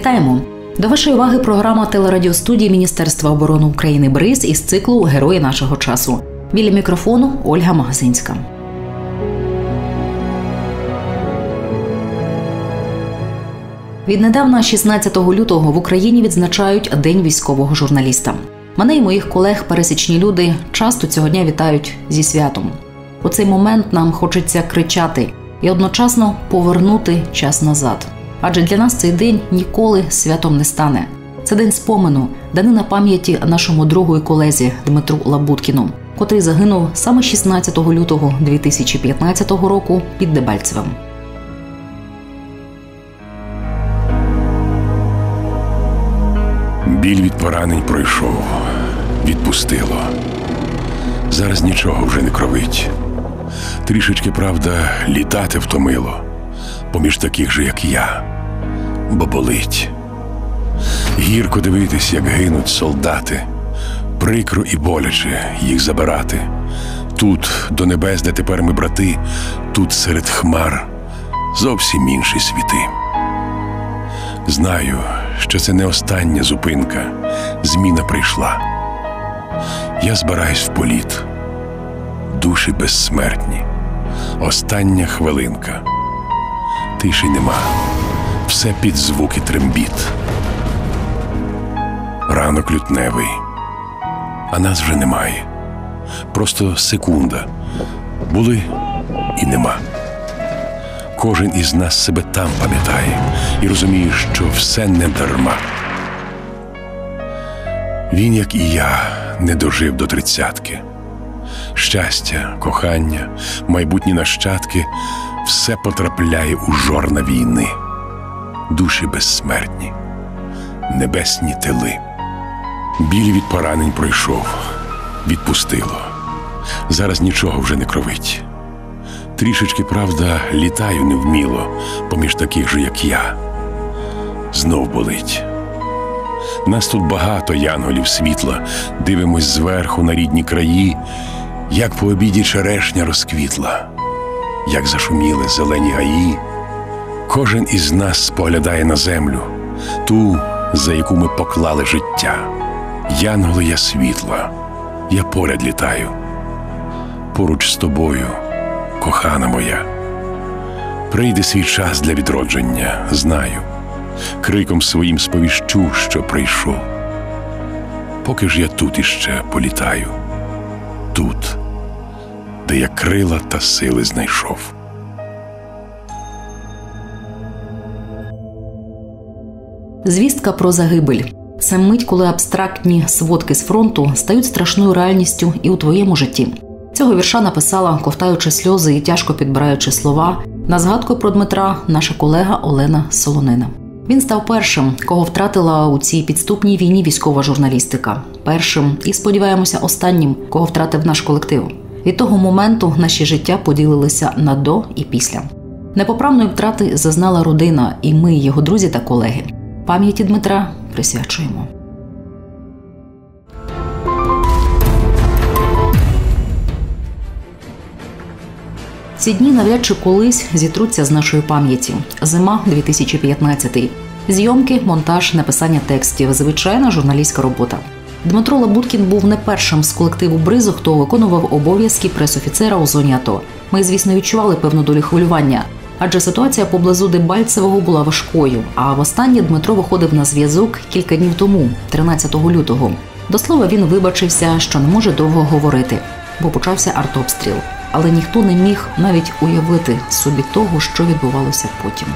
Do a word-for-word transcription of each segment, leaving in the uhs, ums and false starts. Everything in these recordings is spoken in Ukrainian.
Вітаємо! До вашої уваги програма телерадіостудії Міністерства оборони України «Бриз» із циклу «Герої нашого часу». Біля мікрофону Ольга Магазинська. Віднедавна, шістнадцятого лютого, в Україні відзначають День військового журналіста. Мене і моїх колег-пересічні люди часто цього дня вітають зі святом. У цей момент нам хочеться кричати і одночасно повернути час назад. Адже для нас цей день ніколи святом не стане. Це день спомену, данина пам'яті нашому другу і колезі Дмитру Лабуткіну, котрий загинув саме шістнадцятого лютого дві тисячі п'ятнадцятого року під Дебальцевим. Біль від поранень пройшов, відпустило. Зараз нічого вже не кровить. Трішечки, правда, літати втомило, поміж таких же, як я, бо болить. Гірко дивитись, як гинуть солдати, прикро і боляче їх забирати. Тут, до небес, де тепер ми брати, тут серед хмар зовсім інші світи. Знаю, що це не остання зупинка, зміна прийшла. Я збираюсь в політ, душі безсмертні, остання хвилинка. Тиші нема, все під звуки трембіт. Ранок лютневий, а нас вже немає. Просто секунда. Були і нема. Кожен із нас себе там пам'ятає і розуміє, що все не дарма. Він, як і я, не дожив до тридцятки. Щастя, кохання, майбутні нащадки – все потрапляє у жорна війни. Душі безсмертні, небесні тили. Біль від поранень пройшов, відпустило. Зараз нічого вже не кровить. Трішечки, правда, літаю невміло, поміж таких же, як я. Знов болить. Нас тут багато янголів світла, дивимось зверху на рідні краї, як по обіді черешня розквітла, як зашуміли зелені гаї. Кожен із нас споглядає на землю, ту, за яку ми поклали життя. Янголи я світла, я поряд літаю. Поруч з тобою, кохана моя. Прийде свій час для відродження, знаю. Криком своїм сповіщу, що прийшов. Поки ж я тут іще політаю. Тут, де я крила та сили знайшов. Звістка про загибель – це мить, коли абстрактні сводки з фронту стають страшною реальністю і у твоєму житті. Цього вірша написала, ковтаючи сльози і тяжко підбираючи слова, на згадку про Дмитра наша колега Олена Солонина. Він став першим, кого втратила у цій підступній війні військова журналістика. Першим і, сподіваємося, останнім, кого втратив наш колектив. Від того моменту наші життя поділилися на до і після. Непоправної втрати зазнала родина, і ми, його друзі та колеги. Пам'яті Дмитра присвячуємо. Ці дні навряд чи колись зітруться з нашої пам'яті. Зима дві тисячі п'ятнадцятий. Зйомки, монтаж, написання текстів – звичайна журналістська робота. Дмитро Лабуткін був не першим з колективу «Бризу», хто виконував обов'язки прес-офіцера у зоні АТО. Ми, звісно, відчували певну долю хвилювання, адже ситуація поблизу Дебальцевого була важкою, а востаннє Дмитро виходив на зв'язок кілька днів тому, тринадцятого лютого. До слова, він вибачився, що не може довго говорити, бо почався артобстріл. Але ніхто не міг навіть уявити собі того, що відбувалося потім.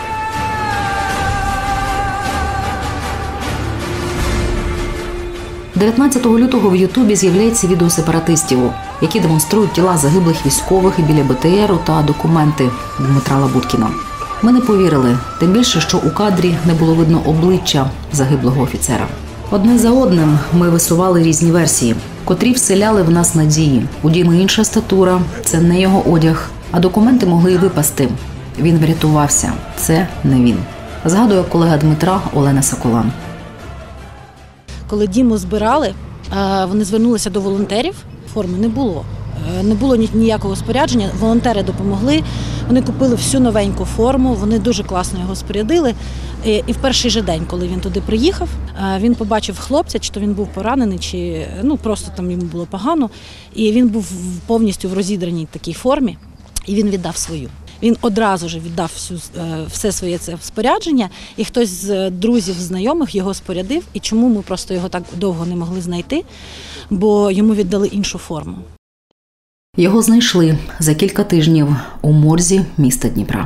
дев'ятнадцятого лютого в Ютубі з'являється відео сепаратистів, які демонструють тіла загиблих військових біля Бе Те Еру та документи Дмитра Лабуткіна. Ми не повірили, тим більше, що у кадрі не було видно обличчя загиблого офіцера. Одне за одним ми висували різні версії, котрі вселяли в нас надії. У Діми інша статура, це не його одяг, а документи могли й випасти. Він врятувався, це не він. Згадує колега Дмитра Олена Соколан. Коли Діму збирали, вони звернулися до волонтерів, форми не було. Не було ніякого спорядження, волонтери допомогли, Вони купили всю новеньку форму, вони дуже класно його спорядили. І в перший же день, коли він туди приїхав, він побачив хлопця, чи то він був поранений, чи ну, просто там йому було погано. І він був повністю в розідраній такій формі, і він віддав свою. Він одразу ж віддав всю, все своє це спорядження, і хтось з друзів, знайомих його спорядив. І чому ми просто його так довго не могли знайти, бо йому віддали іншу форму. Його знайшли за кілька тижнів у морзі міста Дніпра.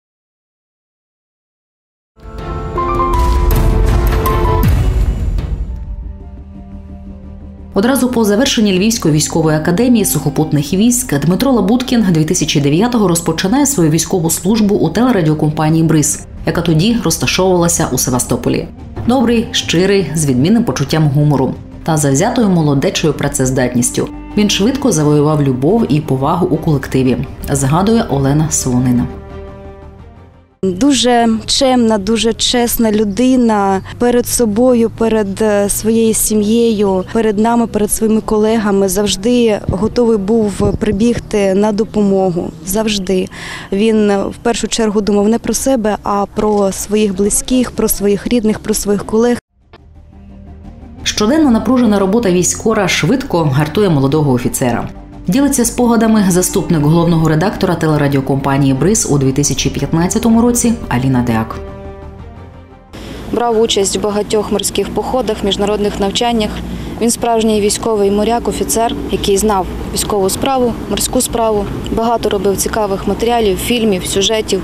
Одразу по завершенні Львівської військової академії сухопутних військ Дмитро Лабуткін дві тисячі дев'ятого розпочинає свою військову службу у телерадіокомпанії «Бриз», яка тоді розташовувалася у Севастополі. Добрий, щирий, з відмінним почуттям гумору та завзятою молодечою працездатністю. Він швидко завоював любов і повагу у колективі, згадує Олена Солонина. Дуже чемна, дуже чесна людина перед собою, перед своєю сім'єю, перед нами, перед своїми колегами. Завжди готовий був прибігти на допомогу. Завжди. Він в першу чергу думав не про себе, а про своїх близьких, про своїх рідних, про своїх колег. Щоденна напружена робота військкора швидко гартує молодого офіцера. Ділиться спогадами заступник головного редактора телерадіокомпанії «Бриз» у дві тисячі п'ятнадцятому році Аліна Деак. Брав участь в багатьох морських походах, міжнародних навчаннях. Він справжній військовий моряк, офіцер, який знав військову справу, морську справу. Багато робив цікавих матеріалів, фільмів, сюжетів.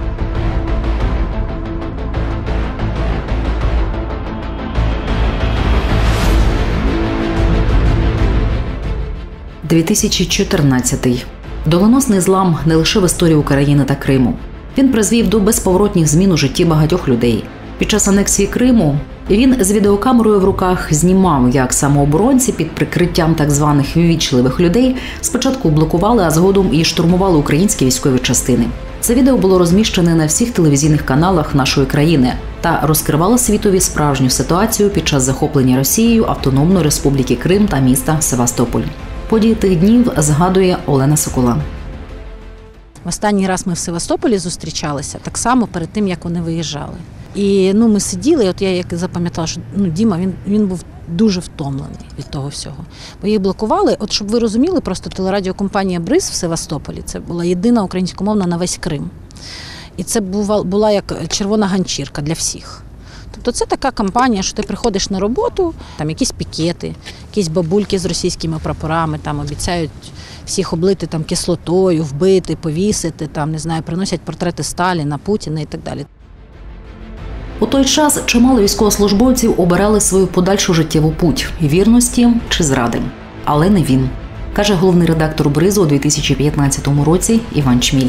дві тисячі чотирнадцятий. Доленосний злам не лише в історії України та Криму. Він призвів до безповоротних змін у житті багатьох людей. Під час анексії Криму він з відеокамерою в руках знімав, як самооборонці під прикриттям так званих ввічливих людей спочатку блокували, а згодом і штурмували українські військові частини. Це відео було розміщене на всіх телевізійних каналах нашої країни та розкривало світові справжню ситуацію під час захоплення Росією Автономної Республіки Крим та міста Севастополь. Події тих днів згадує Олена Сокола. Останній раз ми в Севастополі зустрічалися, так само перед тим, як вони виїжджали. І ну, ми сиділи, і от я як запам'ятала, що ну, Діма, він, він був дуже втомлений від того всього. Бо їх блокували, от щоб ви розуміли, просто телерадіокомпанія «Бриз» в Севастополі, це була єдина українськомовна на весь Крим. І це була, була як червона ганчірка для всіх. Тобто це така кампанія, що ти приходиш на роботу, там якісь пікети, якісь бабульки з російськими прапорами, там обіцяють всіх облити там кислотою, вбити, повісити, там, не знаю, приносять портрети Сталіна, Путіна і так далі. У той час чимало військовослужбовців обирали свою подальшу життєву путь – вірності чи зради. Але не він, каже головний редактор «Бризу» у дві тисячі п'ятнадцятому році Іван Чміль.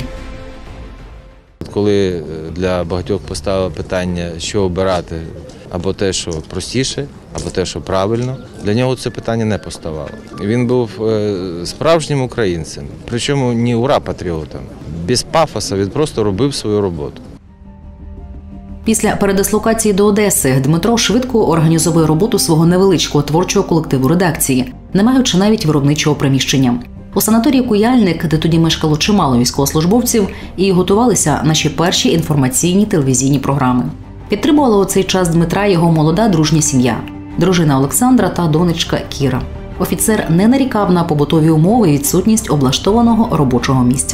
Коли для багатьох поставили питання, що обирати, або те, що простіше, або те, що правильно, для нього це питання не поставало. Він був справжнім українцем, причому не ура-патріотом. Без пафоса він просто робив свою роботу. Після передислокації до Одеси Дмитро швидко організовує роботу свого невеличкого творчого колективу редакції, не маючи навіть виробничого приміщення. У санаторії «Куяльник», де тоді мешкало чимало військовослужбовців, і готувалися наші перші інформаційні телевізійні програми. Підтримувала у цей час Дмитра його молода дружня сім'я – дружина Олександра та донечка Кіра. Офіцер не нарікав на побутові умови і відсутність облаштованого робочого місця.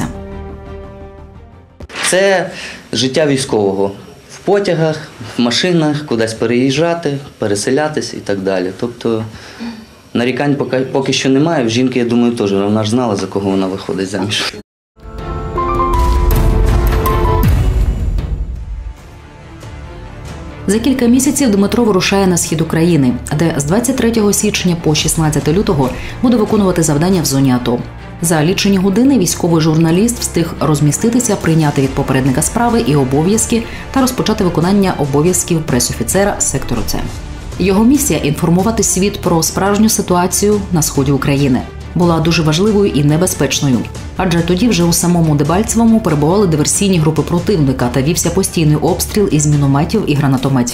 Це життя військового. В потягах, в машинах, кудись переїжджати, переселятись і так далі. Тобто нарікань поки, поки що немає. В жінки, я думаю, теж. Вона ж знала, за кого вона виходить заміж. За кілька місяців Дмитро вирушає на схід України, де з двадцять третього січня по шістнадцяте лютого буде виконувати завдання в зоні АТО. За лічені години військовий журналіст встиг розміститися, прийняти від попередника справи і обов'язки та розпочати виконання обов'язків пресофіцера сектору С. Його місія – інформувати світ про справжню ситуацію на сході України. Була дуже важливою і небезпечною, адже тоді вже у самому Дебальцевому перебували диверсійні групи противника та вівся постійний обстріл із мінометів і гранатометів.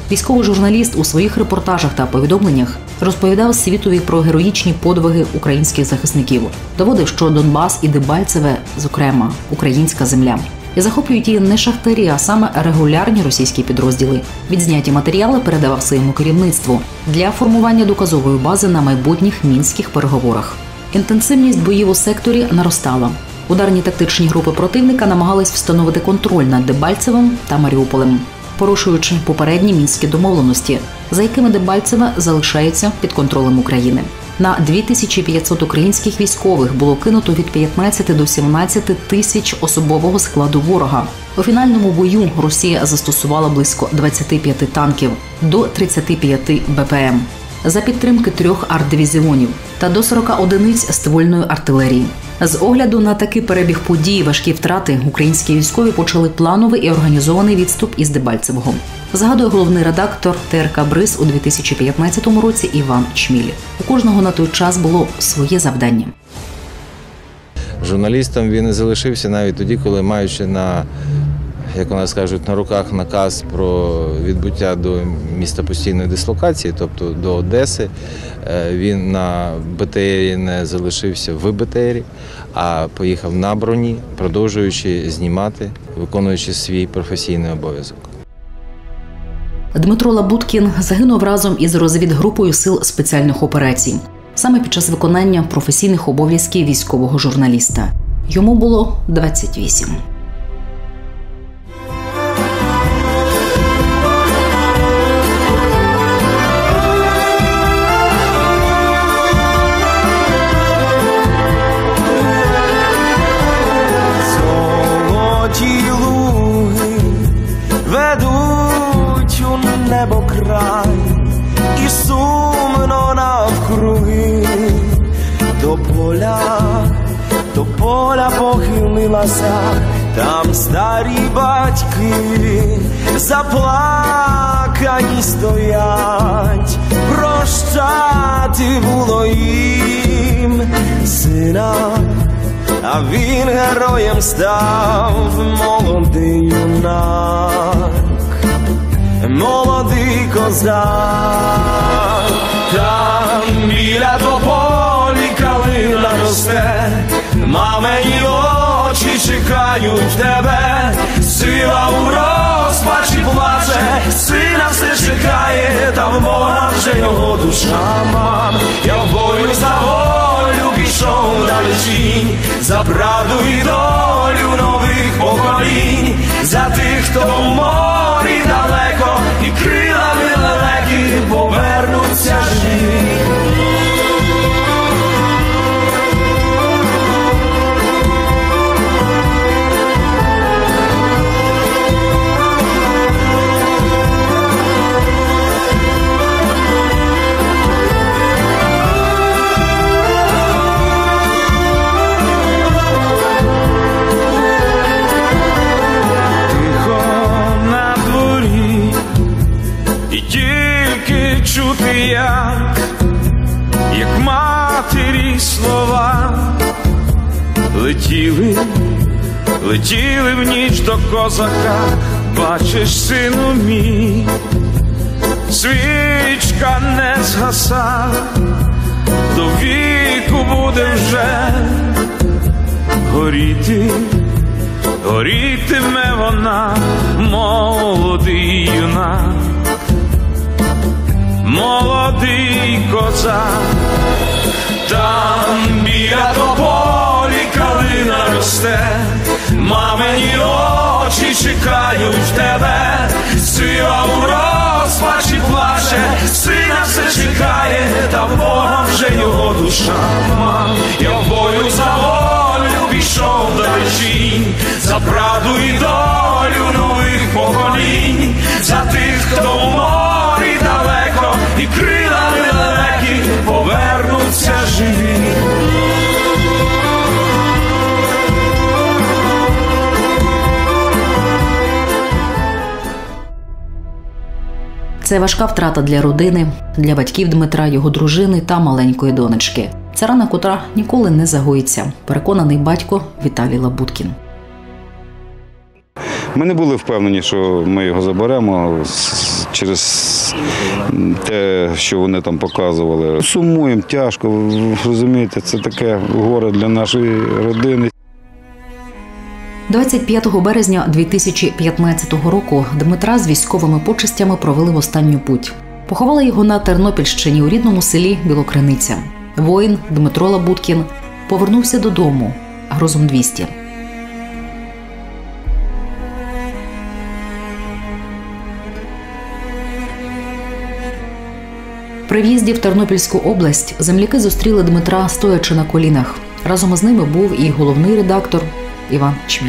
Військовий журналіст у своїх репортажах та повідомленнях розповідав світові про героїчні подвиги українських захисників, доводив, що Донбас і Дебальцеве, зокрема, українська земля. І захоплюють її не шахтарі, а саме регулярні російські підрозділи. Відзняті матеріали передавав своєму керівництву для формування доказової бази на майбутніх мінських переговорах. Інтенсивність боїв у секторі наростала. Ударні тактичні групи противника намагались встановити контроль над Дебальцевим та Маріуполем, порушуючи попередні мінські домовленості, за якими Дебальцеве залишається під контролем України. На дві тисячі п'ятсот українських військових було кинуто від п'ятнадцяти до сімнадцяти тисяч особового складу ворога. У фінальному бою Росія застосувала близько двадцяти п'яти танків до тридцяти п'яти бе пе ем за підтримки трьох артдивізіонів та до сорока одиниць ствольної артилерії. З огляду на такий перебіг подій і важкі втрати, українські військові почали плановий і організований відступ із Дебальцевого. Згадує головний редактор те ер ка «Бриз» у дві тисячі п'ятнадцятому році Іван Чміль. У кожного на той час було своє завдання. Журналістом він і залишився навіть тоді, коли, маючи на, як у нас кажуть, на руках наказ про відбуття до міста постійної дислокації, тобто до Одеси, він на бе те ері не залишився в бе те ері, а поїхав на броні, продовжуючи знімати, виконуючи свій професійний обов'язок. Дмитро Лабуткін загинув разом із розвідгрупою сил спеціальних операцій, саме під час виконання професійних обов'язків військового журналіста. Йому було двадцять вісім. Небо край і сумно навкруги, до поля, до поля похилилася, там старі батьки заплакані стоять, прощати було їм сина, а він героєм став, молодий юнак. Молодий козак, там біля тополі калина росте, мамині очі чекають тебе, сила у розпачі плаче, сина все чекає, та в Бога вже його душа, мам. Я в бою за волю пішов далечінь, за правду і долю нових поколінь, за тих, хто в морі далеко, і крилами лелеки повернуться живі. Чути, як, як матері слова летіли, летіли в ніч до козака. Бачиш, сину мій, свічка не згаса, до віку буде вже горіти, горітиме вона, молодий юнак. Молодий козак, там біля тополі калина росте, мамині очі чекають тебе, сила у розпачі плаче, сина все чекає, та в Бога вже його душа, мам. Я в бою за волю пішов далечінь, за правду і долю нових поколінь, за тих, хто в морі далеко, і крилами лелеки повернуться живі. Це важка втрата для родини, для батьків Дмитра, його дружини та маленької донечки. Це рана, котра ніколи не загоїться, переконаний батько Віталій Лабуткін. Ми не були впевнені, що ми його заберемо. через те, що вони там показували. Сумуємо, тяжко, розумієте, це таке горе для нашої родини. двадцять п'ятого березня дві тисячі п'ятнадцятого року Дмитра з військовими почестями провели в останню путь. Поховали його на Тернопільщині у рідному селі Білокриниця. Воїн Дмитро Лабуткін повернувся додому Грозом двісті. При в'їзді в Тернопільську область земляки зустріли Дмитра стоячи на колінах. Разом із ними був і головний редактор Іван Чміль.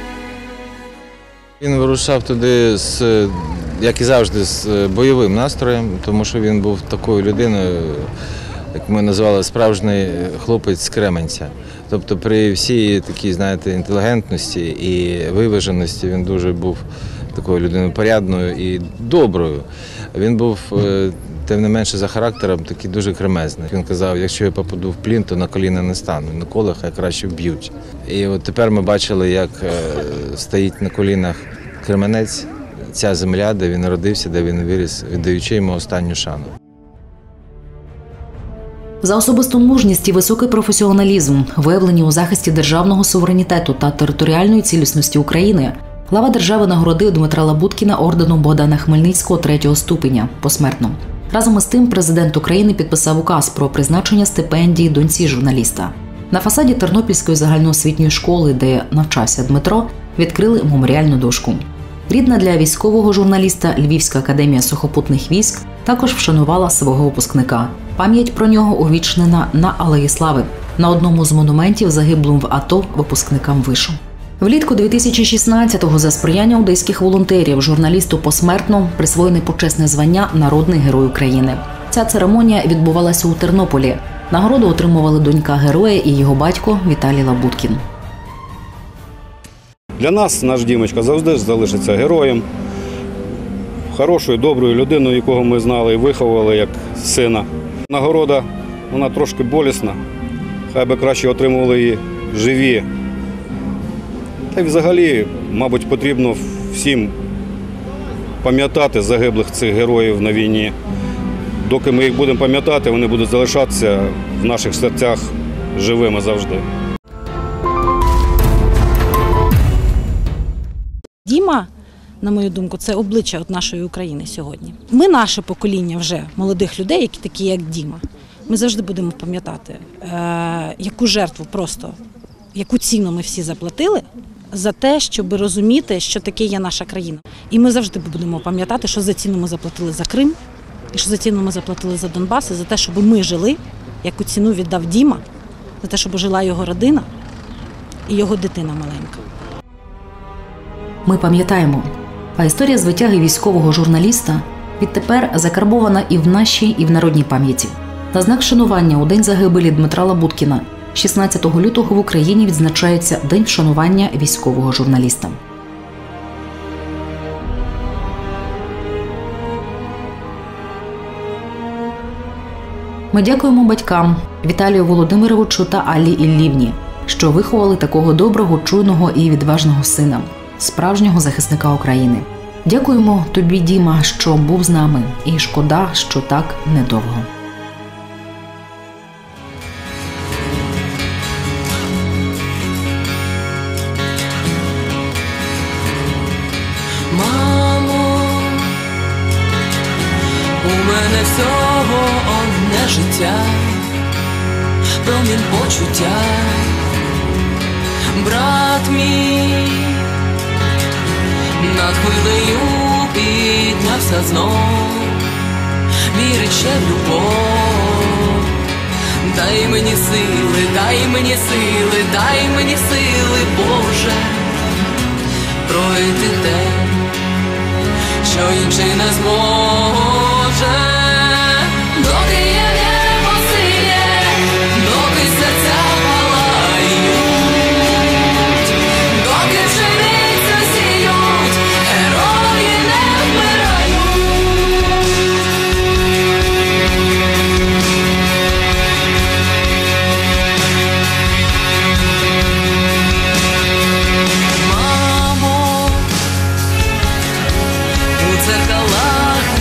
Він вирушав туди, з, як і завжди, з бойовим настроєм, тому що він був такою людиною, як ми називали, справжній хлопець з Кременця. Тобто при всій такій, знаєте, інтелігентності і виваженості він дуже був такою людиною порядною і доброю. Він був, тим не менше, за характером такий дуже кремезний. Він казав, якщо я попаду в плін, то на коліна не стану, на колах, а краще вб'ють. І от тепер ми бачили, як стоїть на колінах Кременець, ця земля, де він народився, де він виріс, віддаючи йому останню шану. За особисту мужність і високий професіоналізм, виявлені у захисті державного суверенітету та територіальної цілісності України, глава держави нагородив Дмитра Лабуткіна орденом Богдана Хмельницького третього ступеня посмертно. Разом із тим президент України підписав указ про призначення стипендії доньці журналіста. На фасаді Тернопільської загальноосвітньої школи, де навчався Дмитро, відкрили меморіальну дошку. Рідна для військового журналіста Львівська академія сухопутних військ також вшанувала свого випускника. Пам'ять про нього увічнена на Алеї Слави, на одному з монументів загиблим в АТО випускникам вишу. Влітку дві тисячі шістнадцятого за сприяння одеських волонтерів журналісту посмертно присвоєне почесне звання «Народний герой України». Ця церемонія відбувалася у Тернополі. Нагороду отримували донька героя і його батько Віталій Лабуткін. Для нас наш Дімочка завжди залишиться героєм, хорошою, доброю людиною, якого ми знали і виховували як сина. Нагорода, вона трошки болісна, хай би краще отримували її живі. Та й взагалі, мабуть, потрібно всім пам'ятати загиблих цих героїв на війні. Доки ми їх будемо пам'ятати, вони будуть залишатися в наших серцях живими завжди. Діма, на мою думку, це обличчя от нашої України сьогодні. Ми, наше покоління вже молодих людей, які такі, як Діма, ми завжди будемо пам'ятати, е- яку жертву просто, яку ціну ми всі заплатили за те, щоб розуміти, що таке є наша країна. І ми завжди будемо пам'ятати, що за ціну ми заплатили за Крим, і що за ціну ми заплатили за Донбас, і за те, щоб ми жили, яку ціну віддав Діма, за те, щоб жила його родина і його дитина маленька. Ми пам'ятаємо, а історія звитяги військового журналіста відтепер закарбована і в нашій, і в народній пам'яті. На знак шанування у день загибелі Дмитра Лабуткіна шістнадцятого лютого в Україні відзначається День вшанування військового журналіста. Ми дякуємо батькам Віталію Володимировичу та Аллі Іллівні, що виховали такого доброго, чуйного і відважного сина, справжнього захисника України. Дякуємо тобі, Діма, що був з нами, і шкода, що так недовго. Мамо, у мене всього одне життя, промінь почуття, брат мій над хвилею піднявся знов, вірить ще в любов. Дай мені сили, дай мені сили, дай мені сили, Боже, пройти те, що інший не зможе. Доки є небо синє, доки серця палають, доки пшеницю сіють, герої не вмирають. Мамо, у дзеркалах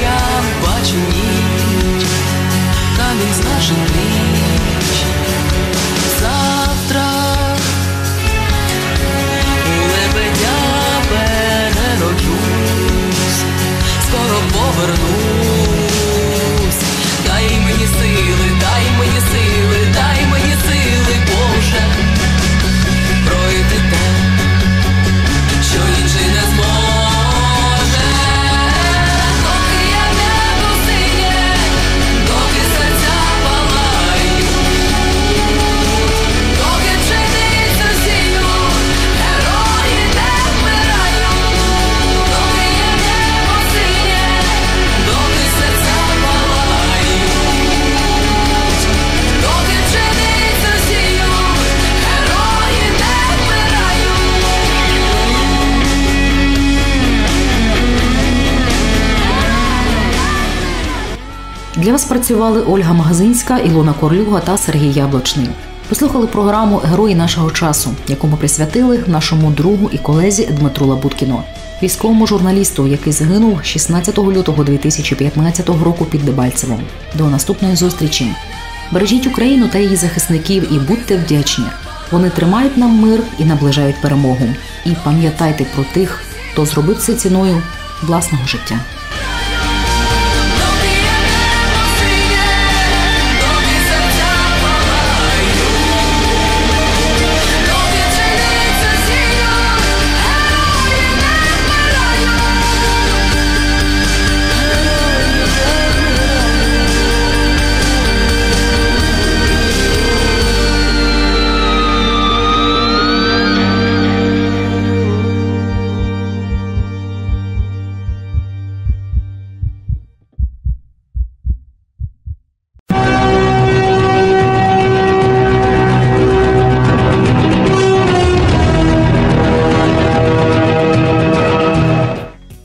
кожен річ. Завтра у лебедя перероджусь, скоро повернусь. Дай мені сили, дай мені сили, дай мені сили, Боже, пройти те, що інший не зможе. Доки я небо синє, доки серця палають, доки пшеницю сіють, герої не вмирають. Доки я небо синє, доки серця палають, доки пшеницю сіють, герої не вмирають. Для вас працювали Ольга Магазинська, Ілона Корлюга та Сергій Яблочний. Послухали програму «Герої нашого часу», яку ми присвятили нашому другу і колезі Дмитру Лабуткіну, військовому журналісту, який загинув шістнадцятого лютого дві тисячі п'ятнадцятого року під Дебальцевом. До наступної зустрічі. Бережіть Україну та її захисників і будьте вдячні. Вони тримають нам мир і наближають перемогу. І пам'ятайте про тих, хто зробив це ціною власного життя.